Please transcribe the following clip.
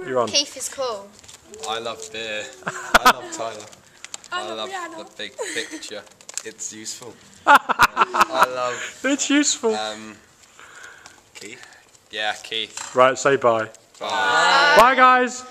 You're on. Keith is cool. I love beer. I love Tyler. I love the big picture. It's useful. I love... It's useful. Keith? Yeah, Keith. Right, say bye. Bye. Bye, guys.